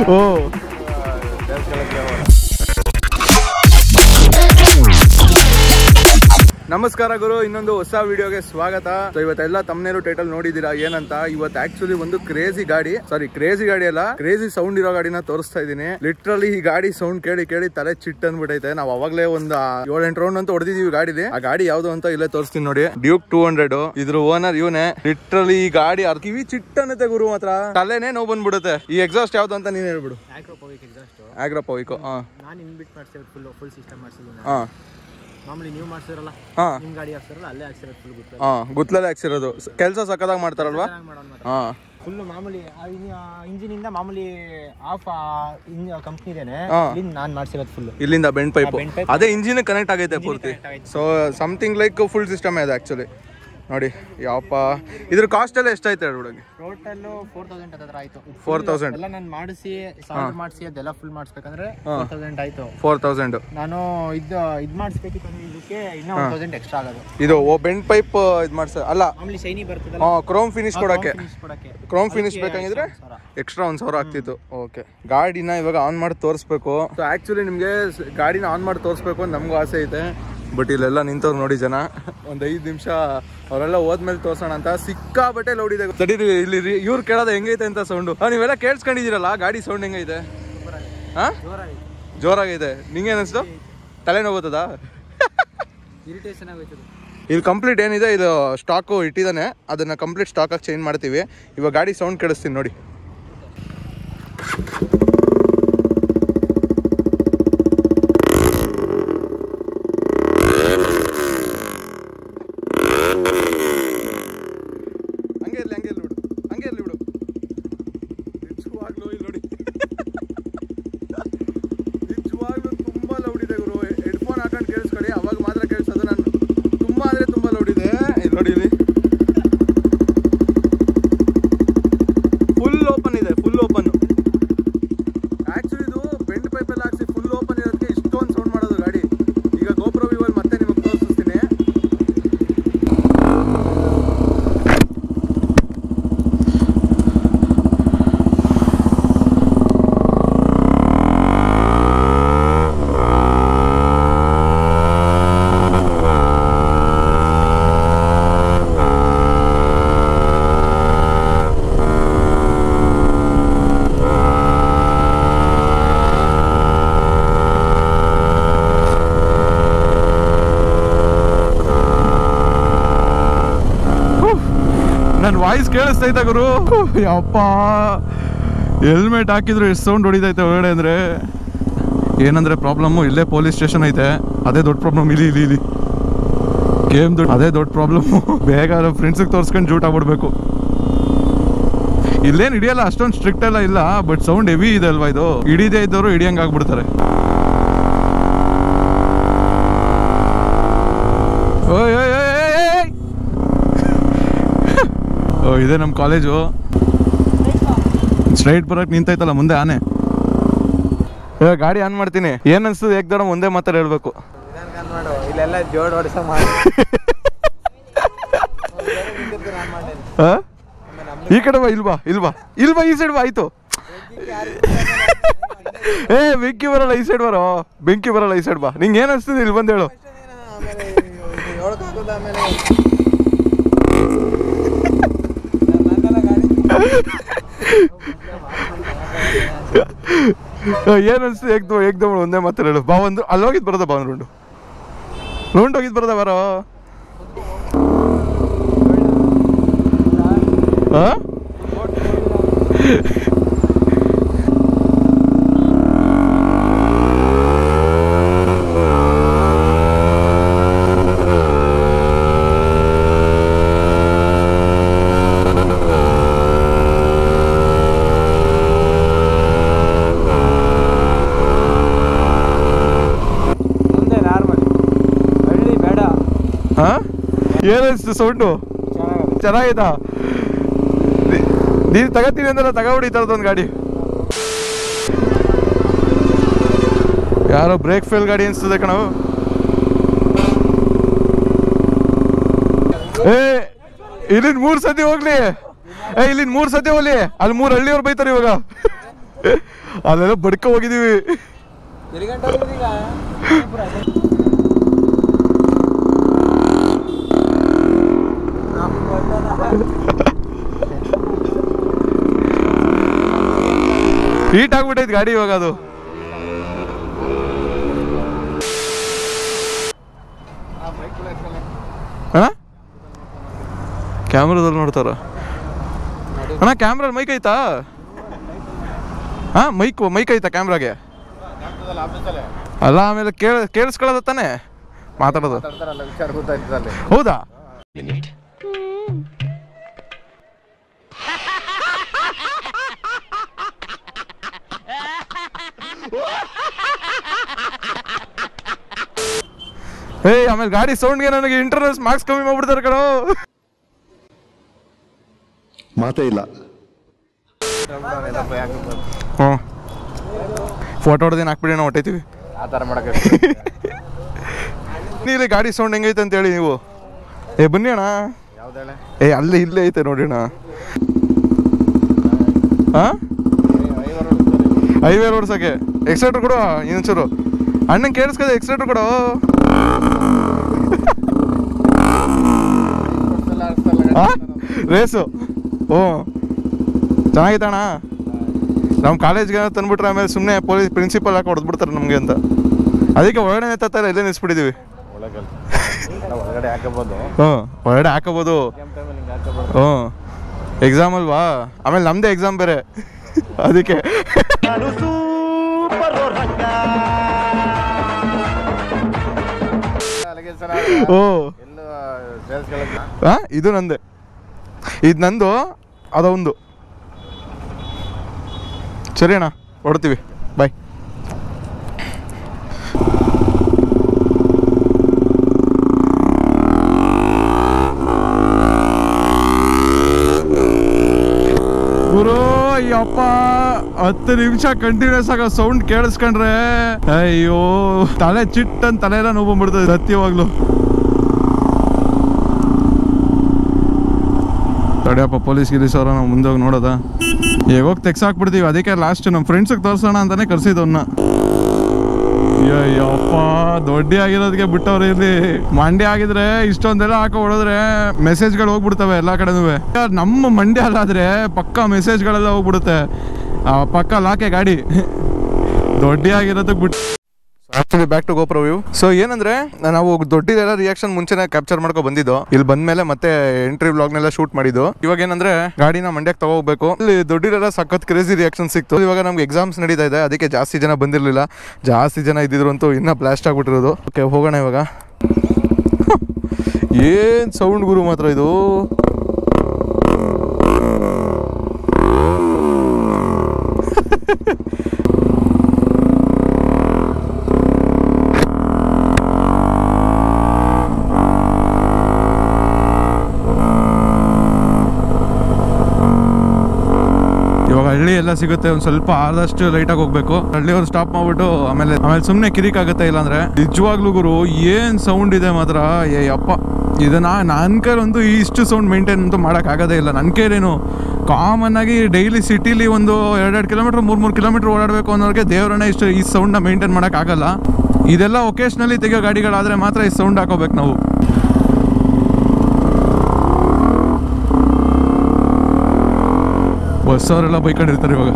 ನಮಸ್ಕಾರ ಗುರು, ಇನ್ನೊಂದು ಹೊಸ ವಿಡಿಯೋಗೆ ಸ್ವಾಗತ. ಇವತ್ತೆಲ್ಲ ತಮ್ಮನೇಲು ಟೈಟಲ್ ನೋಡಿದೀರಾ ಏನಂತ. ಇವತ್ತು ಆಕ್ಚುಲಿ ಒಂದು ಕ್ರೇಜಿ ಗಾಡಿ ಅಲ್ಲ, ಕ್ರೇಜಿ ಸೌಂಡ್ ಇರೋ ಗಾಡಿನ ತೋರಿಸ್ತಾ ಇದೀನಿ. ಲಿಟ್ರಲಿ ಈ ಗಾಡಿ ಸೌಂಡ್ ಕೇಳಿ ಕೇಳಿ ತಲೆ ಚಿಟ್ ಅಂದ್ಬಿಟ್ಟೈತೆ. ನಾವ್ ಅವಾಗ್ಲೇ ಒಂದು 7-8 ರೌಂಡ್ ಅಂತ ಹೊಡೆದಿದೀವಿ ಗಾಡಿಲಿ. ಆ ಗಾಡಿ ಯಾವ್ದು ಅಂತ ಇಲ್ಲೇ ತೋರಿಸ್ತೀನಿ ನೋಡಿ. ಡ್ಯೂಕ್ 200 ಇದ್ರ ಓನರ್ ಇವನೇ. ಲಿಟ್ರಲಿ ಈ ಗಾಡಿ ಕಿವಿ ಚಿಟ್ ಅನ್ನತ್ತೆ ಗುರು, ಮಾತ್ರ ತಲೆನೇ ನೋವು ಬಂದ್ಬಿಡುತ್ತೆ. ಈ ಎಕ್ಸಾಸ್ಟ್ ಯಾವ್ದು ಅಂತ ನೀನ್ ಹೇಳ್ಬಿಡು. ಆಗ್ರೋಪೋವಿಕ್. ಫುಲ್ ಸಿಸ್ಟಮ್ ಮಾಡ್ಸಿದ್ದೀನಿ. ಮಾಮೂಲಿ ನೀವು ಮಾಡ್ಸಿರಲ್ಲ, ನಿಮ್ ಗಾಡಿ ಹಾಕ್ಸಿರಲ್ಲ, ಅಲ್ಲೇ ಹಾಕ್ಸಿರೋದು ಫುಲ್ ಗುತ್ತಲೇ ಹಾಕ್ಸಿರೋದು. ಕೆಲಸ ಸಕ್ಕದಾಗಿ ಮಾಡ್ತಾರಲ್ವಾ? ಫುಲ್ ಮಾಮೂಲಿ ಇಂಜಿನ್ ಇಂದ ಮಾಮೂಲಿ ಆಫ್ ಕಂಪ್ನಿ ಇದೇನೆ, ನಾನ್ ಮಾಡ್ಸಿರೋದು ಫುಲ್. ಇಲ್ಲಿಂದ ಬೆಂಡ್ ಪೈಪ್, ಅದೇ ಇಂಜಿನ್ ಕನೆಕ್ಟ್ ಆಗೈತೆ ಪೂರ್ತಿ. So something like full system ಇದೆ ಆಕ್ಚುಲಿ. ನೋಡಿ ಯಾವಪ್ಪ, ಇದ್ರ ಕಾಸ್ಟ್ ಎಲ್ಲ ಎಷ್ಟಾಯ್ತು ಹುಡುಗಿ? ಟೋಟಲ್ 4000 ಹತ್ರ ಆಯ್ತು. 4000 ಎಲ್ಲ ನಾನು ಮಾಡಿಸಿ ಅದೆಲ್ಲ ಫುಲ್ ಮಾಡಿಸ್ಬೇಕಂದ್ರೆ 4000 ಆಯ್ತು. 4000 ನಾನು ಇದ್ ಮಾಡಿಸ್ಬೇಕಿತ್ತಂದ್ರೆ ಇದಕ್ಕೆ ಇನ್ನೂ 1000 ಎಕ್ಸ್ಟ್ರಾ ಆಗೋದು. ಇದು ಬೆಂಡ್ ಪೈಪ್ ಇದ್ ಮಾಡ್ಸ ಅಲ್ಲ, ಮಾಮೂಲಿ ಶೈನಿ ಬರ್ತದಲ್ಲ, ಕ್ರೋಮ್ ಫಿನಿಶ್ ಕೊಡಕ್ಕೆ. ಕ್ರೋಮ್ ಫಿನಿಶ್ ಬೇಕಂಗಿದ್ರೆ ಎಕ್ಸ್ಟ್ರಾ 1000 ಆಗ್ತಿತ್ತು. ಓಕೆ, ಗಾಡಿನ ಇವಾಗ ಆನ್ ಮಾಡಿ ತೋರಿಸ್ಬೇಕು. ಸೊ ಆಕ್ಚುಲಿ ನಿಮ್ಗೆ ಗಾಡಿನ ಆನ್ ಮಾಡಿ ತೋರಿಸ್ಬೇಕು ಅಂತ ನಮಗೂ ಆಸೆ ಐತೆ. ಬಟ್ ಇಲ್ಲೆಲ್ಲ ನಿಂತವ್ರು ನೋಡಿ ಜನ. ಒಂದ್ 5 ನಿಮಿಷ ಅವರೆಲ್ಲ ಹೋದ್ಮೇಲೆ ತೋರ್ಸೋಣ ಅಂತ. ಸಿಕ್ಕಾಬಟ್ಟೆ ಲೌಡ್ ಇದೆ. ತಡೀರಿ, ಇಲ್ಲಿ ಇವ್ರು ಕೇಳೋದು ಹೆಂಗೈತೆ ಅಂತ ಸೌಂಡು. ನೀವೆಲ್ಲ ಕೇಳಿಸ್ಕೊಂಡಿದ್ದೀರಲ್ಲ ಗಾಡಿ ಸೌಂಡ್ ಹೆಂಗೈತೆ? ಜೋರಾಗೈತೆ. ನಿಂಗೆ ಅನಿಸ್ತು? ತಲೆನೋವು ಬರ್ತದಾ? ಇರಿಟೇಷನ್ ಆಗೋಯ್ತು. ಇಲ್ಲಿ ಕಂಪ್ಲೀಟ್ ಏನಿದೆ ಇದು ಸ್ಟಾಕು ಇಟ್ಟಿದ್ದಾನೆ, ಅದನ್ನ ಕಂಪ್ಲೀಟ್ ಸ್ಟಾಕಾಗಿ ಚೇಂಜ್ ಮಾಡ್ತೀವಿ. ಇವಾಗ ಗಾಡಿ ಸೌಂಡ್ ಕೇಳಿಸ್ತೀನಿ ನೋಡಿ. ವಾಯ್ಸ್ ಕೇಳಿಸ್ತೈತೆ ಗುರು. ಯಪ್ಪ, ಹೆಲ್ಮೆಟ್ ಹಾಕಿದ್ರು ಎಷ್ಟು ಸೌಂಡ್ ಹೊಡಿತೈತೆ ಒಳಗಡೆ. ಅಂದ್ರೆ ಏನಂದ್ರೆ ಪ್ರಾಬ್ಲಮ್ಮು, ಇಲ್ಲೇ ಪೊಲೀಸ್ ಸ್ಟೇಷನ್ ಐತೆ, ಅದೇ ದೊಡ್ಡ ಪ್ರಾಬ್ಲಮ್. ಇಲ್ಲಿ ಗೇಮ್ ಅದೇ ದೊಡ್ಡ ಪ್ರಾಬ್ಲಮ್ಮು. ಬೇಗ ಫ್ರೆಂಡ್ಸಿಗೆ ತೋರಿಸ್ಕೊಂಡು ಜೂಟ್ ಆಗ್ಬಿಡ್ಬೇಕು. ಇಲ್ಲೇನು ಹಿಡಿಯಲ್ಲ, ಅಷ್ಟೊಂದು ಸ್ಟ್ರಿಕ್ಟ್ ಎಲ್ಲ ಇಲ್ಲ. ಬಟ್ ಸೌಂಡ್ ಹೆವಿ ಇದೆ ಅಲ್ವಾ ಇದು. ಹಿಡಿದೇ ಇದ್ದವರು ಹಿಡಿಯಂಗೆ ಆಗ್ಬಿಡ್ತಾರೆ. ಇದೆ ನಮ್ಮ ಕಾಲೇಜು. ಸ್ಟ್ರೈಟ್ ಬರಕ್ ನಿಂತೈತಲ್ಲ ಮುಂದೆ ಆನೆ. ಗಾಡಿ ಆನ್ ಮಾಡ್ತೀನಿ. ಏನ್ ಅನ್ಸ್ತದೆ ಏಕ್ದಡ ಮುಂದೆ ಮಾತ್ರ ಹೇಳ್ಬೇಕು. ಇಲ್ಲೆಲ್ಲ ಜೋಡ್ ಹೊಡ್ಸ ಮಾಡಿ ಈ ಕಡೆ ಬಾ. ಇಲ್ವಾ ಈ ಸೈಡ್ ಬಾ. ಆಯ್ತು. ಬೆಂಕಿ ಬರಲ್ಲ ಈ ಸೈಡ್ ಬರೋ. ಬೆಂಕಿ ಬರಲ್ಲ ಈ ಸೈಡ್ ಬಾ. ನಿಂಗೆ ಏನ್ ಅನ್ಸ್ತದೆ ಇಲ್ಲಿ ಬಂದು ಹೇಳು. ಏನ್ ಅನ್ಸ್ತದೆ ಏಕ್ದಮ್ ಒಂದೇ ಮಾತ್ರ ಹೇಳು. ಬಾ, ಒಂದು ಅಲ್ಲಿ ಹೋಗಿದ್ ಬರೋದ. ಬಾ, ರೌಂಡ್ ಹೋಗಿದ್ ಬರೋದ ಬರೋ. ಏನಿಸ್ತು ಸೌಂಡು? ಚೆನ್ನಾಗಿದಾ? ನೀನು ತಗೋತೀನಿ ಅಂದ್ರೆ ತಗೋಬಿಡಿ ಈ ಥರದೊಂದು ಗಾಡಿ. ಯಾರೋ ಬ್ರೇಕ್ ಫೇಲ್ ಗಾಡಿ ಅನಿಸ್ತದೆ ಕಣವು. ಇಲ್ಲಿಂದ 3 ಸತಿ ಹೋಗ್ಲಿ. ಇಲ್ಲಿಂದ 3 ಸತಿ ಹೋಗ್ಲಿ. ಅಲ್ಲಿ 3 ಹಳ್ಳಿಯವ್ರು ಬೈತಾರೆ ಇವಾಗ. ಅಲ್ಲೆಲ್ಲ ಬಡ್ಕ ಹೋಗಿದೀವಿ. ಹೀಟ್ ಆಗ್ಬಿಟ್ಟೈತೆ ಗಾಡಿ ಇವಾಗ. ಅದು ಅಣ್ಣ ಕ್ಯಾಮ್ರಾದಲ್ಲಿ ನೋಡ್ತಾರ ಅಣ್ಣ. ಕ್ಯಾಮ್ರಲ್ಲಿ ಮೈಕ್ ಐತಾ? ಹಾ, ಮೈಕ್ ಐತಾ ಕ್ಯಾಮ್ರಾಗೆ? ಅಲ್ಲ, ಆಮೇಲೆ ಕೇಳಿಸ್ಕೊಳ್ಳೋದ ತಾನೆ ಮಾತಾಡೋದು. ಹೌದಾ? ಏಯ್, ಆಮೇಲೆ ಗಾಡಿ ಸೌಂಡ್ಗೆ ನನಗೆ ಇಂಟರ್ನಲ್ಸ್ ಮಾರ್ಕ್ಸ್ ಕಮ್ಮಿ ಮಾಡ್ಬಿಡ್ತಾರೆ ಕಣೋ. ಮಾತೇ ಇಲ್ಲ. ಹ್ಞೂ, ಫೋಟೋ ಹೊಡೆದೇನು ಹಾಕ್ಬಿಡಿ, ನಾವು ಹೊಟ್ಟೈತೀವಿ. ಆ ಥರ ಮಾಡೋಕೆ ನೀಲಿ ಗಾಡಿ ಸೌಂಡ್ ಹೆಂಗೈತೆ ಅಂತೇಳಿ ನೀವು. ಬನ್ನಿ ಅಣ್ಣ. ಯಾವ್ದೇಳೆ? ಅಲ್ಲೇ ಇಲ್ಲೇ ಐತೆ ನೋಡಿ ಅಣ್ಣ. ಹಾಂ, ಹೈವೇ ಓಡ್ಸೋಕ್ಕೆ ಎಕ್ಸ್ಲೇಟರ್ ಕೊಡು ಇನ್ನೊಂಚೂರು. ಅಣ್ಣಂಗೆ ಕೇಳಿಸ್ಕದೆ, ಎಕ್ಸ್ಲೇಟರ್ ಕೊಡು. ರೇಸು. ಓ, ಚೆನ್ನಾಗೈತೆ ಅಣ್ಣ. ನಮ್ಮ ಕಾಲೇಜ್ಗೆ ತಂದ್ಬಿಟ್ರೆ ಆಮೇಲೆ ಸುಮ್ಮನೆ ಪೊಲೀಸ್ ಪ್ರಿನ್ಸಿಪಲ್ ಹಾಕಿ ಹೊಡೆದ್ಬಿಡ್ತಾರೆ ನಮಗೆ ಅಂತ. ಅದಕ್ಕೆ ಒಳಗಡೆ ತತ್ತಾರೆ, ಇಲ್ಲೇ ನಿಲ್ಸ್ಬಿಟ್ಟಿದ್ದೀವಿ. ಹ್ಞೂ, ಹೊರಗಡೆ ಹಾಕೋಬೋದು. ಹ್ಞೂ, ಎಕ್ಸಾಮ್ ಅಲ್ವಾ, ಆಮೇಲೆ ನಮ್ಮದೇ ಎಕ್ಸಾಮ್ ಬೇರೆ, ಅದಕ್ಕೆ. ಓ, ಹಾಂ, ಇದು ನಂದೆ. ಇದು ನಂದು, ಅದೊಂದು. ಸರಿ ಅಣ್ಣ, ಹೊಡ್ತೀವಿ, ಬಾಯ್. ಗುರು, ಅಯ್ಯಪ್ಪ, 10 ನಿಮಿಷ ಕಂಟಿನ್ಯೂಸ್ ಆಗ ಸೌಂಡ್ ಕೇಳಿಸ್ಕೊಂಡ್ರೆ ಅಯ್ಯೋ ತಲೆ ಚಿಟ್ಟನ್ ತಲೆ ಎಲ್ಲ ನೋವು ಬಂದ್ಬಿಡ್ತದೆ ಸತ್ಯವಾಗ್ಲು. ತಡಿಯಪ್ಪ, ಪೊಲೀಸ್ ಗಿರೀಸವ್ರ ನಾವು ಮುಂದೆ ಹೋಗಿ ನೋಡೋದ. ಈಗ ಹೋಗಿ ತೆಗ್ಸಾಕ್ಬಿಡ್ತೀವಿ. ಅದಕ್ಕೆ ಲಾಸ್ಟ್ ನಮ್ಮ ಫ್ರೆಂಡ್ಸಿಗೆ ತೋರಿಸೋಣ ಅಂತಾನೆ ಕರ್ಸಿದವನ್ನ. ಅಯ್ಯಪ್ಪ, ದೊಡ್ಡ ಆಗಿರೋದಕ್ಕೆ ಬಿಟ್ಟವ್ರೆ. ಇಲ್ಲಿ ಮಂಡ್ಯ ಆಗಿದ್ರೆ ಇಷ್ಟೊಂದೆಲ್ಲ ಹಾಕೋ ಹೊಡೋದ್ರೆ ಮೆಸೇಜ್ಗಳು ಹೋಗ್ಬಿಡ್ತವೆ ಎಲ್ಲ ಕಡೆನೂ. ನಮ್ಮ ಮಂಡ್ಯ ಅಲ್ಲಾದ್ರೆ ಪಕ್ಕ ಮೆಸೇಜ್ಗಳೆಲ್ಲ ಹೋಗ್ಬಿಡುತ್ತೆ. ಪಕ್ಕ ಲಾಕೆ ಗಾಡಿ ದೊಡ್ಡ ಆಗಿರೋದಕ್ಕೆ ಬಿಟ್ಟು. Actually back to GoPro view. So ಏನಂದ್ರೆ, ನಾವು ದೊಡ್ಡದೆಲ್ಲ ರಿಯಾಕ್ಷನ್ ಮುಂಚೆನೆ ಕ್ಯಾಪ್ಚರ್ ಮಾಡ್ಕೊ ಬಂದಿದ್ದು. ಇಲ್ಲಿ ಬಂದ್ಮೇಲೆ ಮತ್ತೆ ಎಂಟ್ರಿ ವ್ಲಾಗ್ನೆಲ್ಲ ಶೂಟ್ ಮಾಡಿದ್ದು. ಇವಾಗ ಏನಂದ್ರೆ ಗಾಡಿನ ಮಂಡ್ಯಕ್ಕೆ ತಗೋಬೇಕು. ಇಲ್ಲಿ ದೊಡ್ಡದೆಲ್ಲ ಸಖತ್ ಕ್ರೇಜಿ ರಿಯಾಕ್ಷನ್ ಸಿಕ್ತು. ಇವಾಗ ನಮ್ಗೆ ಎಕ್ಸಾಮ್ಸ್ ನಡೀತಾ ಇದೆ, ಅದಕ್ಕೆ ಜಾಸ್ತಿ ಜನ ಬಂದಿರಲಿಲ್ಲ. ಜಾಸ್ತಿ ಜನ ಇದ್ದಿದ್ರು ಅಂತೂ ಇನ್ನೂ ಬ್ಲಾಸ್ಟ್ ಆಗ್ಬಿಟ್ಟಿರೋದು. ಓಕೆ, ಹೋಗೋಣ ಇವಾಗ. ಏನ್ ಸೌಂಡ್ ಗುರು ಮಾತ್ರ ಇದು. ಹಳ್ಳಿ ಎಲ್ಲ ಸಿಗುತ್ತೆ, ಒಂದು ಸ್ವಲ್ಪ ಆದಷ್ಟು ಲೈಟಾಗಿ ಹೋಗ್ಬೇಕು. ಹಳ್ಳಿಯವ್ರು ಸ್ಟಾಪ್ ಮಾಡ್ಬಿಟ್ಟು ಆಮೇಲೆ ಸುಮ್ಮನೆ ಕಿರಿಕಾಗುತ್ತೆ. ಇಲ್ಲಾಂದ್ರೆ ನಿಜವಾಗ್ಲೂ ಗುರು ಏನ್ ಸೌಂಡ್ ಇದೆ ಮಾತ್ರ. ಅಪ್ಪ, ಇದನ್ನ ನನ್ನ ಕೈಲಂತೂ ಇಷ್ಟು ಸೌಂಡ್ ಮೇಂಟೈನ್ ಅಂತೂ ಮಾಡೋಕ್ಕಾಗೋದೇ ಇಲ್ಲ. ನನ್ನ ಕೈಲೇನು ಕಾಮನ್ ಆಗಿ ಡೈಲಿ ಸಿಟಿಲಿ ಒಂದು 2-2 ಕಿಲೋಮೀಟರ್ 3-3 ಕಿಲೋಮೀಟರ್ ಓಡಾಡಬೇಕು ಅನ್ನೋರಿಗೆ ದೇವರನ್ನ ಈ ಸೌಂಡ್ನ ಮೇಂಟೈನ್ ಮಾಡೋಕ್ಕಾಗಲ್ಲ. ಇದೆಲ್ಲ ಒಕೇಶ್ನಲಿ ತೆಗೆಯೋ ಗಾಡಿಗಳಾದರೆ ಮಾತ್ರ ಈ ಸೌಂಡ್ ಹಾಕೋಬೇಕು ನಾವು. ಬಸ್ಸವರೆಲ್ಲ ಬೈಕೊಂಡಿರ್ತಾರೆ ಇವಾಗ.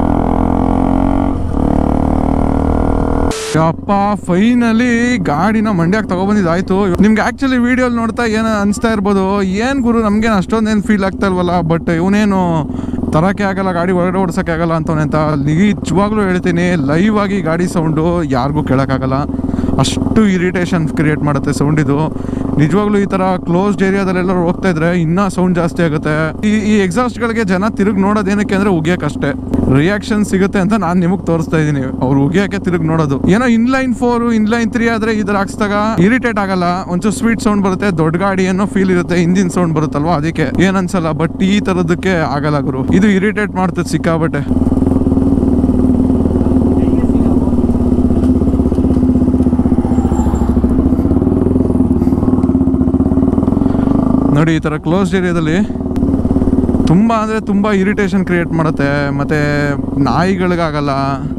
ಅಪ್ಪ, ಫೈನಲಿ ಗಾಡಿನ ಮಂಡ್ಯಕ್ಕೆ ತಗೊಬಂದಿದ್ದಾಯ್ತು. ನಿಮ್ಗೆ ಆಕ್ಚುಲಿ ವಿಡಿಯೋಲಿ ನೋಡ್ತಾ ಏನು ಅನಿಸ್ತಾ ಇರ್ಬೋದು, ಏನು ಗುರು ನಮ್ಗೇನು ಅಷ್ಟೊಂದೇನು ಫೀಲ್ ಆಗ್ತಾ ಇಲ್ವಲ್ಲ, ಬಟ್ ಇವನೇನು ತರೋಕ್ಕೆ ಆಗಲ್ಲ, ಗಾಡಿ ಹೊರಗಡೆ ಓಡಿಸೋಕ್ಕೆ ಆಗಲ್ಲ ಅಂತವನೇ ಅಂತ ನಿಜವಾಗ್ಲೂ ಹೇಳ್ತೀನಿ. ಲೈವ್ ಆಗಿ ಗಾಡಿ ಸೌಂಡು ಯಾರಿಗೂ ಕೇಳೋಕ್ಕಾಗಲ್ಲ, ಅಷ್ಟು ಇರಿಟೇಷನ್ ಕ್ರಿಯೇಟ್ ಮಾಡುತ್ತೆ ಸೌಂಡ್ ಇದು. ನಿಜವಾಗ್ಲೂ ಈ ಥರ ಕ್ಲೋಸ್ಡ್ ಏರಿಯಾದಲ್ಲೆಲ್ಲ ಹೋಗ್ತಾ ಇದ್ರೆ ಇನ್ನೂ ಸೌಂಡ್ ಜಾಸ್ತಿ ಆಗುತ್ತೆ. ಈ ಎಕ್ಸಾಸ್ಟ್ಗಳಿಗೆ ಜನ ತಿರುಗಿ ನೋಡೋದೇನಕ್ಕೆ ಅಂದರೆ ಉಗಿಯೋಕ್ಕಷ್ಟೇ. ರಿಯಾಕ್ಷನ್ ಸಿಗುತ್ತೆ ಅಂತ ನಾನು ನಿಮಗೆ ತೋರಿಸ್ತಾ ಇದ್ದೀನಿ. ಅವ್ರು ಉಗಿಯೋಕ್ಕೆ ತಿರುಗಿ ನೋಡೋದು. ಏನೋ ಇನ್ಲೈನ್ 4 ಇನ್ಲೈನ್ 3 ಆದರೆ ಇದರ ಹಾಕ್ಸ್ದಾಗ ಇರಿಟೇಟ್ ಆಗಲ್ಲ, ಒಂಚೂರು ಸ್ವೀಟ್ ಸೌಂಡ್ ಬರುತ್ತೆ, ದೊಡ್ಡ ಗಾಡಿ ಏನೋ ಫೀಲ್ ಇರುತ್ತೆ, ಇಂಜಿನ್ ಸೌಂಡ್ ಬರುತ್ತಲ್ವಾ, ಅದಕ್ಕೆ ಏನು ಅನ್ಸಲ್ಲ. ಬಟ್ ಈ ಥರದಕ್ಕೆ ಆಗಲ್ಲ ಗುರು, ಇದು ಇರಿಟೇಟ್ ಮಾಡ್ತದೆ ಸಿಕ್ಕಾಬಟ್ಟೆ. ನೋಡಿ, ಈ ಥರ ಕ್ಲೋಸ್ಡ್ ಏರಿಯಾದಲ್ಲಿ ತುಂಬ ಅಂದರೆ ತುಂಬ ಇರಿಟೇಷನ್ ಕ್ರಿಯೇಟ್ ಮಾಡುತ್ತೆ, ಮತ್ತು ನಾಯಿಗಳಿಗಾಗಲ್ಲ.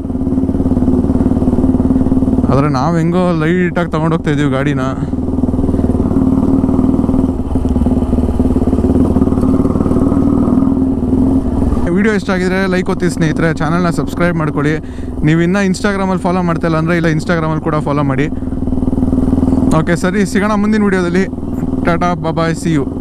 ಆದರೆ ನಾವು ಹೆಂಗೋ ಲೈಟಾಗಿ ತೊಗೊಂಡೋಗ್ತಾ ಇದ್ದೀವಿ ಗಾಡಿನ. ವಿಡಿಯೋ ಇಷ್ಟ ಆಗಿದ್ರೆ ಲೈಕ್ ಒತ್ತಿ ಸ್ನೇಹಿತರೆ, ಚಾನಲ್ನ ಸಬ್ಸ್ಕ್ರೈಬ್ ಮಾಡ್ಕೊಳ್ಳಿ. ನೀವು ಇನ್ನೂ ಇನ್ಸ್ಟಾಗ್ರಾಮಲ್ಲಿ ಫಾಲೋ ಮಾಡ್ತಾಯಿಲ್ಲ ಅಂದರೆ ಇಲ್ಲ ಇನ್ಸ್ಟಾಗ್ರಾಮಲ್ಲಿ ಕೂಡ ಫಾಲೋ ಮಾಡಿ. ಓಕೆ ಸರಿ, ಸಿಗೋಣ ಮುಂದಿನ ವಿಡಿಯೋದಲ್ಲಿ. Tata bye, see you.